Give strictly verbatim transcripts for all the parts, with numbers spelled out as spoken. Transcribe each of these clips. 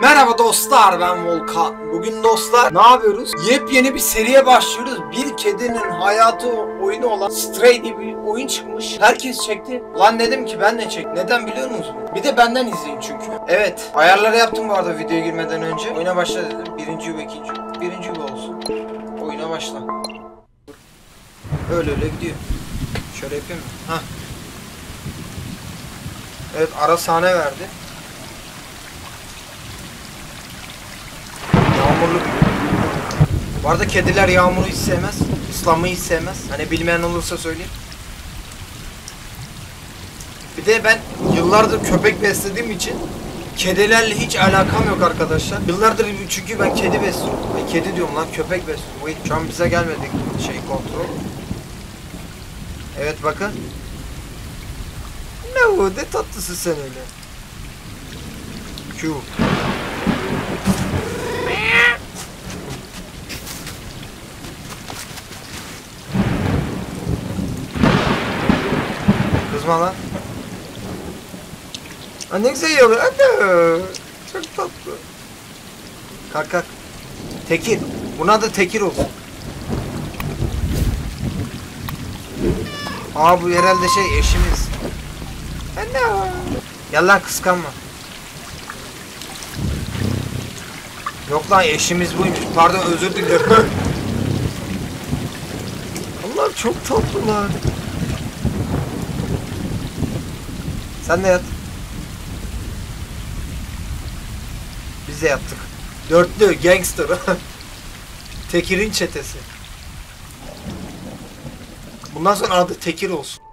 Merhaba dostlar, ben Volkan. Bugün dostlar ne yapıyoruz? Yepyeni bir seriye başlıyoruz. Bir kedinin hayatı oyunu olan Stray diye bir oyun çıkmış. Herkes çekti. Lan dedim ki ben de çek. Neden biliyor musunuz? Bir de benden izleyin çünkü. Evet, ayarları yaptım bu arada videoya girmeden önce. Oyuna başla dedim. Birinci ve ikinci. Birinci bu olsun. Oyuna başla. Öyle öyle gidiyor. Şöyle yapayım mı? Hah. Evet, ara sahne verdi. Yağmurlu. Bu arada kediler yağmuru hiç sevmez. Islanmayı hiç sevmez. Hani bilmeyen olursa söyleyeyim. Bir de ben yıllardır köpek beslediğim için kedilerle hiç alakam yok arkadaşlar. Yıllardır çünkü ben kedi besliyorum. Ay, kedi diyorum lan, köpek besliyorum. Wait, şu an bize gelmedi şey kontrol. Evet bakın. Ne o, ne tatlısı sen öyle. Q. Kızma lan. Aa, ne güzel yiyorlar. Anne. Çok tatlı. Kalk kalk. Tekir. Buna da Tekir olsun. Aa, bu herhalde şey eşimiz. Anne. Gel lan, kıskanma. Yok lan, eşimiz buymuş. Pardon, özür dilerim. Allah, çok tatlılar. Sen de yat. Biz de yattık. Dörtlü gangster. Tekir'in çetesi. Bundan sonra adı Tekir olsun.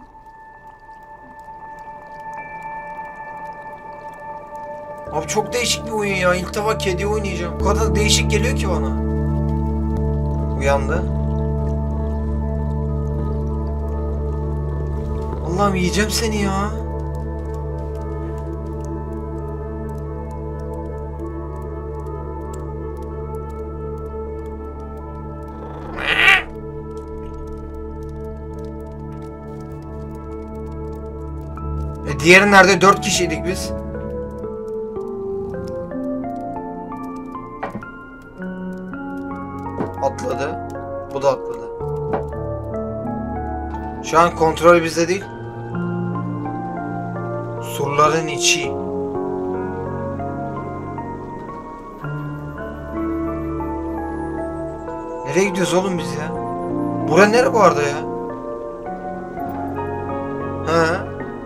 Abi çok değişik bir oyun ya. İlk defa kedi oynayacağım. Bu kadar değişik geliyor ki bana. Uyandı. Allah'ım, yiyeceğim seni ya. E diğeri nerede? Dört kişiydik biz. Atladı. Bu da atladı. Şu an kontrol bizde değil. Surların içi. Nereye gidiyoruz oğlum biz ya? Bura nere bu arada ya? He.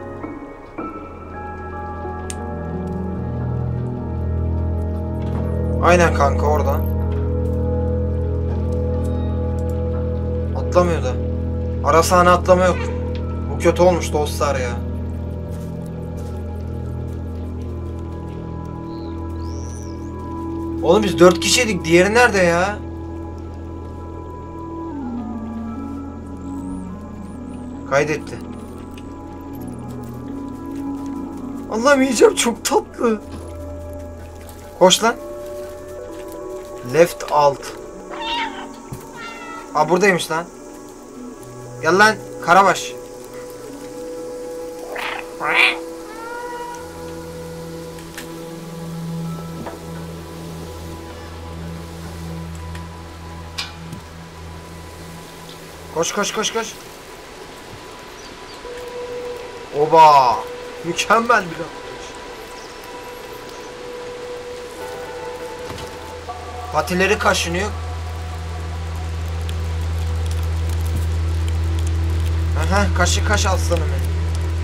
Aynen kanka, oradan. Atlamıyor da. Ara sahne atlama yok. Bu kötü olmuş dostlar ya. Oğlum biz dört kişiydik. Diğeri nerede ya? Kaydetti. Allah'ım, yiyeceğim, çok tatlı. Koş lan. Left alt. Aa, buradaymış lan. Gel lan Karabaş. Koş koş koş koş. Oba! Mükemmel bir atış. Patileri kaşınıyor. Aha, kaşı kaş aslanım benim.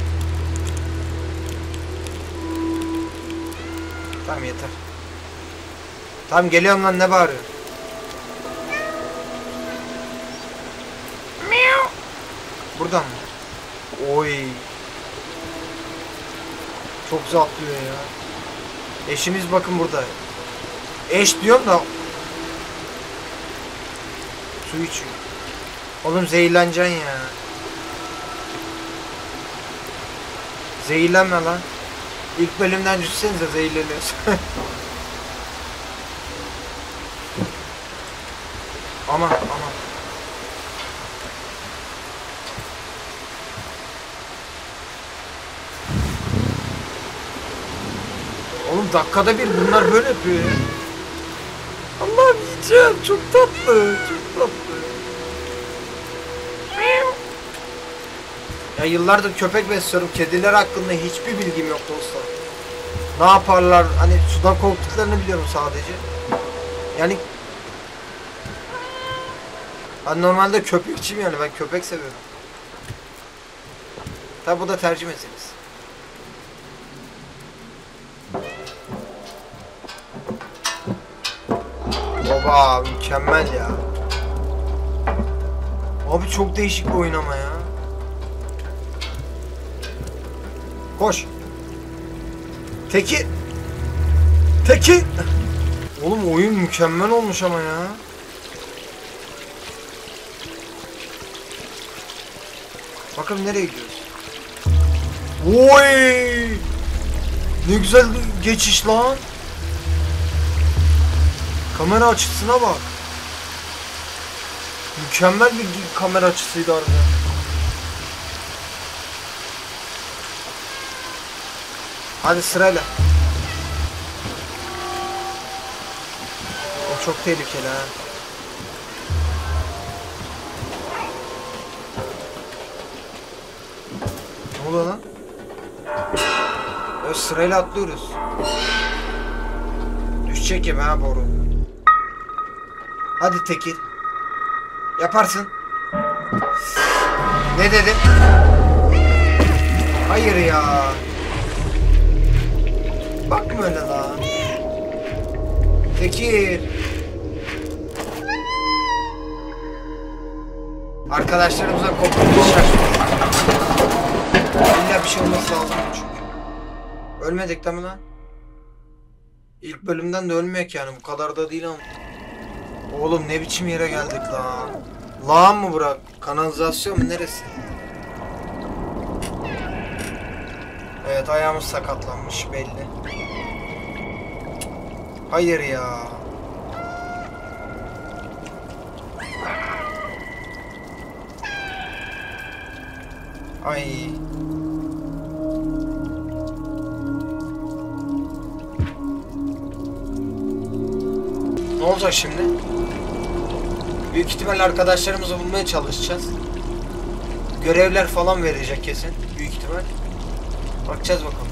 Tamam, yeter. Tamam, geliyorum lan, ne bağırıyor? Buradan mı? Oy. Çok güzel atlıyor ya. Eşimiz bakın burada. Eş diyorum da su içiyor. Oğlum, zehirleneceksin ya. Zehirlenme lan. İlk bölümden düşsenize, zehirleniyorsun. Aman aman. Oğlum Oğlum dakikada bir bunlar böyle yapıyor ya. Allah'ım yiyeceğim. Çok tatlı. Çok tatlı. Ya yıllardır köpek besliyorum. Kediler hakkında hiçbir bilgim yok dostlar. Ne yaparlar? Hani sudan korktuklarını biliyorum sadece. Yani ben normalde köpekçiyim yani. Ben köpek seviyorum. Tabi bu da tercih meselesi. Baba mükemmel ya. Abi çok değişik bir oyun ama ya. Koş. Teki. Teki. Oğlum oyun mükemmel olmuş ama ya. Bakın nereye gidiyoruz. Oy! Ne güzel geçiş lan. Kamera açısına bak. Mükemmel bir kamera açısıydı harbiden. Hadi sırayla. O çok tehlikeli ha. Ne oluyor lan? Böyle sırayla atlıyoruz. Düşecek gibi ha boru. Hadi Tekil. Yaparsın. Ne dedim? Hayır ya. Bakma öyle lan. Tekir. Arkadaşlarımıza kopmuş şaşırdık. İlla bir şey olması lazım çünkü. Ölmedik değil mi lan? İlk bölümden de ölmeyek yani, bu kadar da değil ama. Oğlum ne biçim yere geldik lan? Lağım mı bırak? Kanalizasyon mu, neresi? Evet, ayağımız sakatlanmış belli. Hayır ya. Ay. Ne olacak şimdi? Büyük ihtimalle arkadaşlarımızı bulmaya çalışacağız. Görevler falan verecek kesin. Büyük ihtimal. Bakacağız bakalım.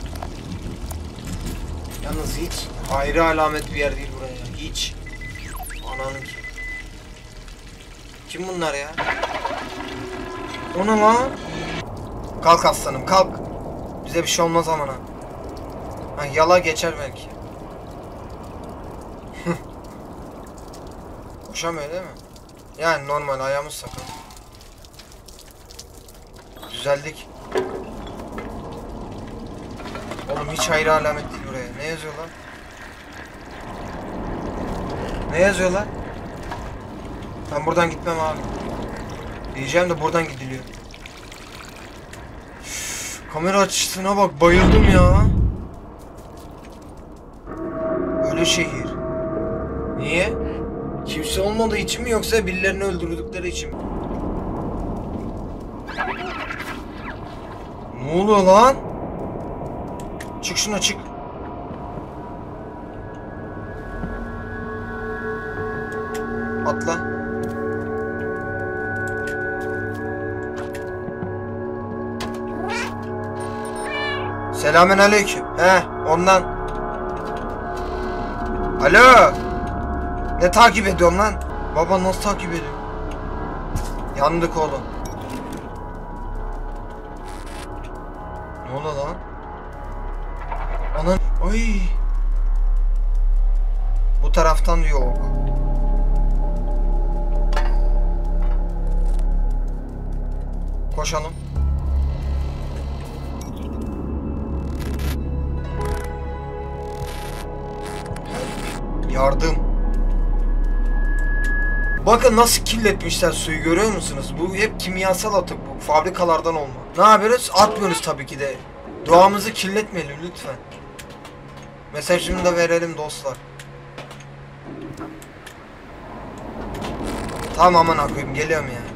Yalnız hiç ayrı alamet bir yer değil buraya. Hiç. Ananın ki. Kim bunlar ya? O ne lan? Kalk aslanım kalk. Bize bir şey olmaz amına. Ha, yala geçer belki. Koşamıyor değil mi? Yani normal, ayağımız sakat. Düzeldik. Oğlum hiç hayır alamet değil buraya. Ne yazıyor lan? Ne yazıyor lan? Ben buradan gitmem abi. Diyeceğim de buradan gidiliyor. Üff, kamera açısına bak, bayıldım ya. Öyle şehir. Niye? Kimse olmadığı için mi, yoksa birilerini öldürdükleri için mi? Ne oluyor lan? Çık şuna, çık. Atla. Selamünaleyküm. He, ondan. Alo. Ne takip ediyorsun lan? Baba nasıl takip ediyor? Yandık oğlum. Ne oldu lan? Anan. Ay. Bu taraftan yok. Koşalım. Yardım. Bakın nasıl kirletmişler suyu, görüyor musunuz? Bu hep kimyasal atık, bu fabrikalardan olma. Ne yapıyoruz? Atmıyoruz tabii ki de. Doğamızı kirletmeyelim lütfen. Mesajımı da verelim dostlar. Tamam aman akıyım, geliyorum ya.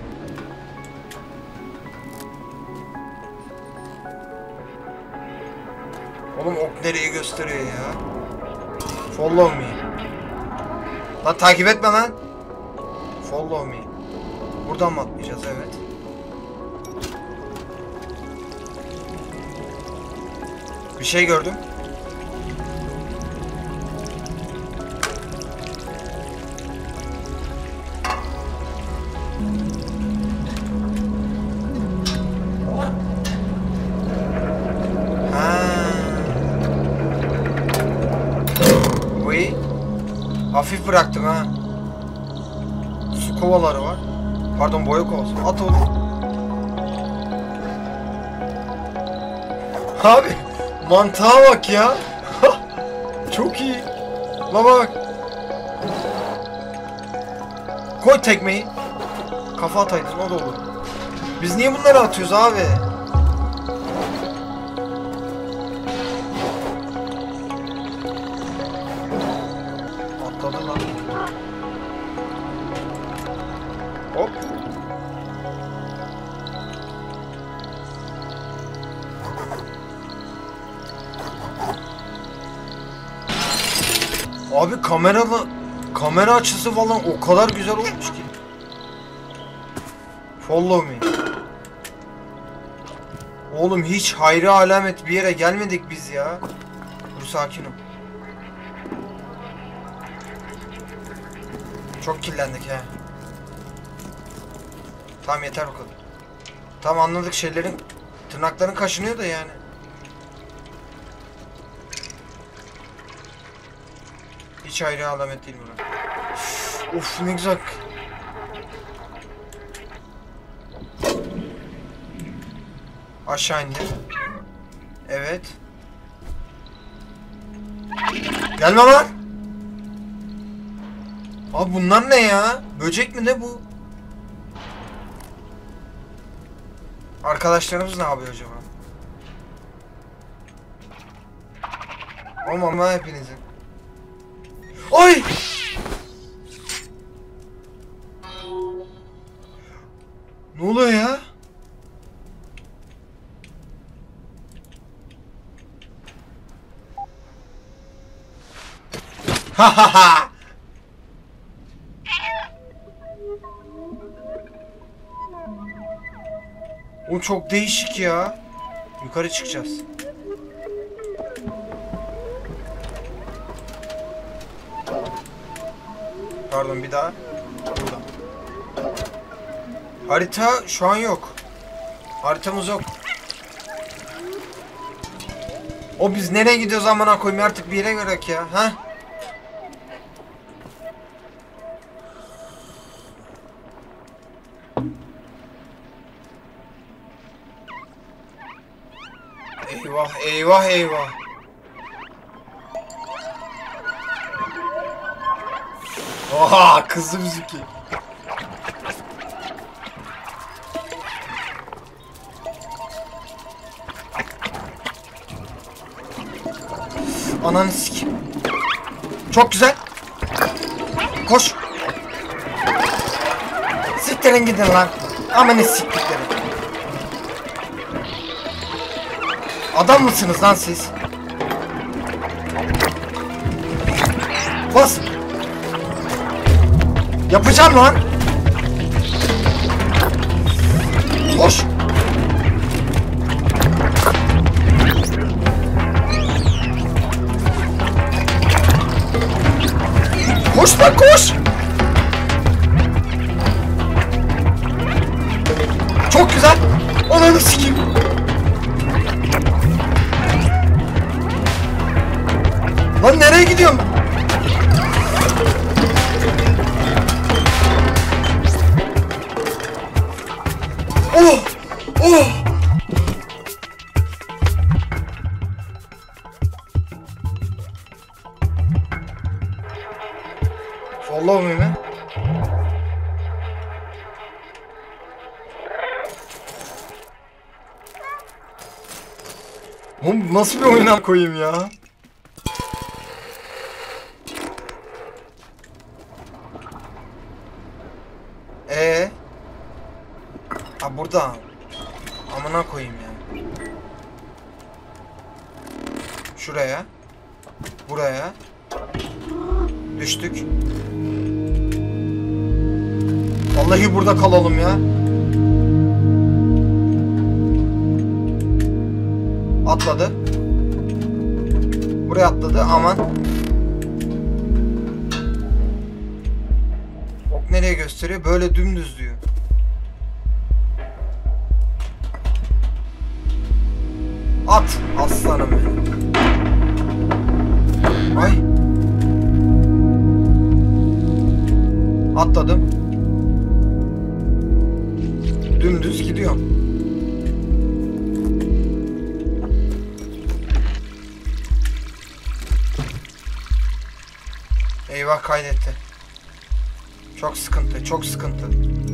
Oğlum ok nereye gösteriyor ya? Follow me. Lan takip etme lan. Follow me. Buradan mı atlayacağız? Evet. Bir şey gördüm. Hafif bıraktım ha. Su kovaları var. Pardon, boya kovası. At oğlum. Abi mantığa bak ya. Çok iyi. La bak. Koy tekmeyi. Kafa ataydın, o da olur. Biz niye bunları atıyoruz abi? Atladı lan. Hop. Abi kameralı kamera açısı falan o kadar güzel olmuş ki. Follow me. Oğlum hiç hayra alamet bir yere gelmedik biz ya. Dur, sakin ol. Çok kirlendik he. Tamam, yeter o kadar. Tamam, anladık, şeylerin tırnakların kaşınıyor da yani. Hiç ayrı alamet değil bura. Uf, ne güzel. Aşağı indim. Evet. Gelme lan. Abi bunlar ne ya? Böcek mi ne bu? Arkadaşlarımız ne yapıyor acaba? Aman ben hepinizi. Oy! Ne oluyor ya? Ha ha ha! O çok değişik ya. Yukarı çıkacağız. Pardon, bir daha. Burada. Harita şu an yok. Haritamız yok. O biz nereye gidiyoruz amına koyayım, artık bir yere gerek ya. Ha? Eyvah eyvah eyvah. Oha, kızdı bizimki. Ananı sik. Çok güzel. Koş. Siktirin gidin lan. Amanı siktiklerim. Adam mısınız lan siz? Bas. Yapacağım lan. Koş. Koş lan, koş. Çok güzel. Ananı sikeyim. Lan nereye gidiyorum? Oh! Oh! Follow me mi? Oğlum nasıl bir oyuna koyayım ya? Ee? Ha burada. Amına koyayım ya. Şuraya. Buraya. Düştük. Vallahi burada kalalım ya. Atladı. Buraya atladı. Aman. Ok nereye gösteriyor? Böyle dümdüz diyor. At aslanım benim. Ay. Atladım. Dümdüz gidiyorum. Eyvah, kaydetti. Çok sıkıntı, çok sıkıntı.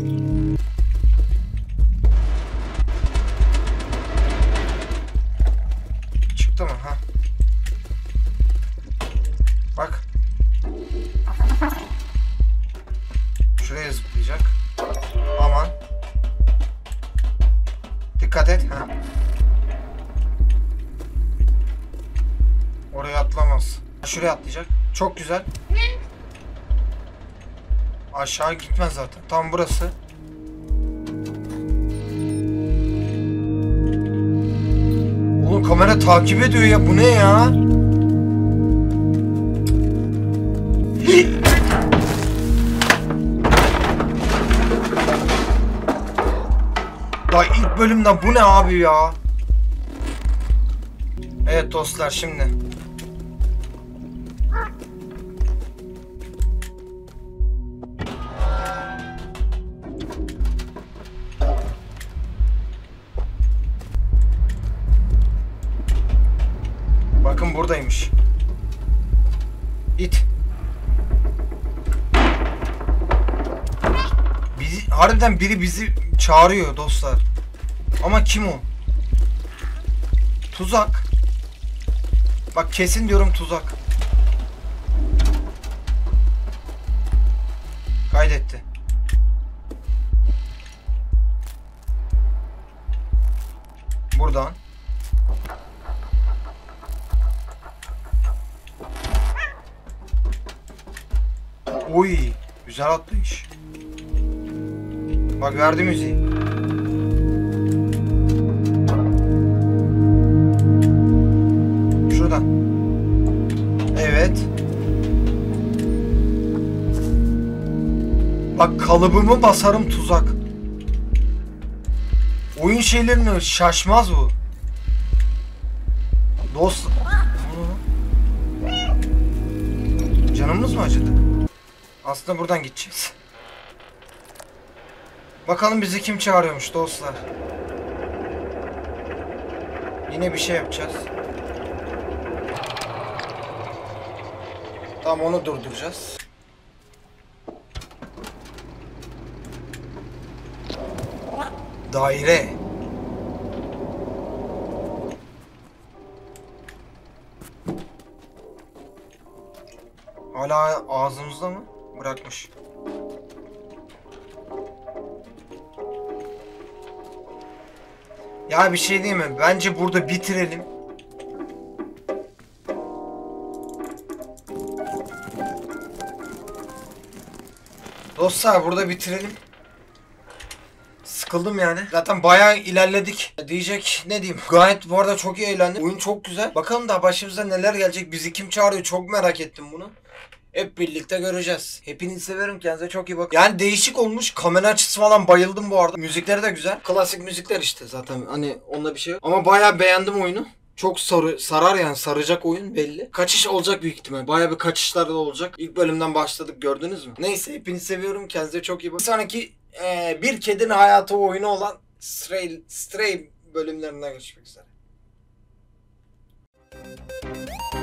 Çıktı mı? Ha. Bak. Şuraya zıplayacak. Aman. Dikkat et. Ha. Oraya atlamaz. Şuraya atlayacak. Çok güzel. Aşağı gitmez zaten. Tam burası. Oğlum kamera takip ediyor ya. Bu ne ya? Daha ilk bölümden bu ne abi ya? Evet dostlar, şimdi. Bakın buradaymış. İt. Bizi, harbiden biri bizi çağırıyor dostlar. Ama kim o? Tuzak. Bak kesin diyorum, tuzak. Kaydetti. Buradan. Oy, güzel atlayış. Bak verdi müziği. Şuradan. Evet. Bak kalıbımı basarım tuzak. Oyun şeylerini şaşmaz bu. Dost. Canımız mı acıdı? Aslında buradan gideceğiz. Bakalım bizi kim çağırıyormuş dostlar. Yine bir şey yapacağız. Tamam, onu durduracağız. Daire. Hala ağzımızda mı? Bırakmış. Ya bir şey değil mi? Bence burada bitirelim. Dostlar burada bitirelim. Sıkıldım yani. Zaten bayağı ilerledik. Diyecek ne diyeyim. Gayet bu arada çok iyi eğlendim. Oyun çok güzel. Bakalım da başımıza neler gelecek. Bizi kim çağırıyor, çok merak ettim bunu. Hep birlikte göreceğiz. Hepinizi severim. Kendinize çok iyi bakın. Yani değişik olmuş. Kamera açısı falan bayıldım bu arada. Müzikleri de güzel. Klasik müzikler işte zaten. Hani onda bir şey yok. Ama bayağı beğendim oyunu. Çok sarı, sarar yani, saracak oyun belli. Kaçış olacak büyük ihtimal. Bayağı bir kaçışlar da olacak. İlk bölümden başladık, gördünüz mü? Neyse, hepinizi seviyorum. Kendinize çok iyi bakın. Bir sonraki ee, bir kedinin hayatı oyunu olan Stray, Stray bölümlerinden görüşmek üzere.